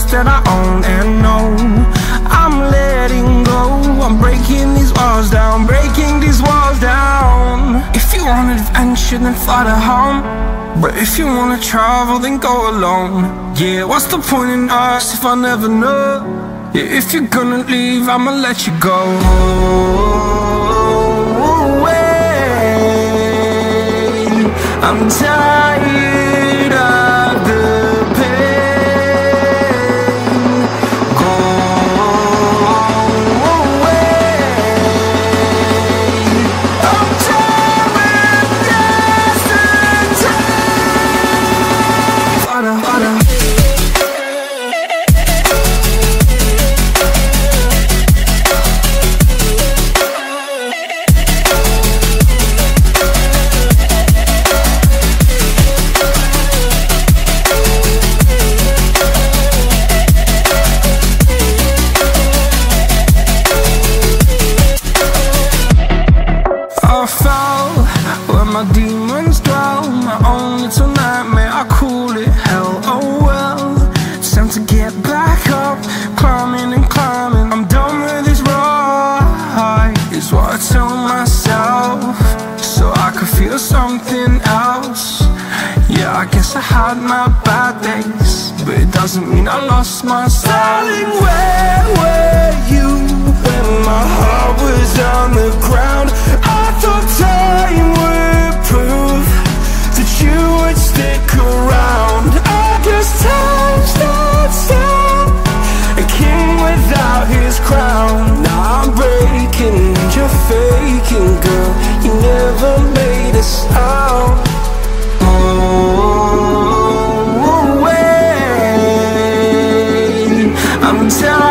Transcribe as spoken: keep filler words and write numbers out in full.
that I own and know. I'm letting go, I'm breaking these walls down, breaking these walls down. If you want adventure, then fly to home. But if you wanna travel, then go alone. Yeah, what's the point in us if I never know? Yeah, if you're gonna leave, I'ma let you go. I'm tired of the pain. Go away. I'm tired of yesterday. Flutter, flutter. My demons dwell, my own little nightmare, I call it hell, oh well. It's time to get back up, climbing and climbing. I'm done with this ride, is what I tell myself, so I could feel something else. Yeah, I guess I had my bad days, but it doesn't mean I lost my style. Darling, where were you when my heart was on the ground? I thought time would prove that you would stick around. I guess time starts down, a king without his crown. Now I'm breaking and you're faking, girl. You never made a sound. Oh, wait, I'm tired.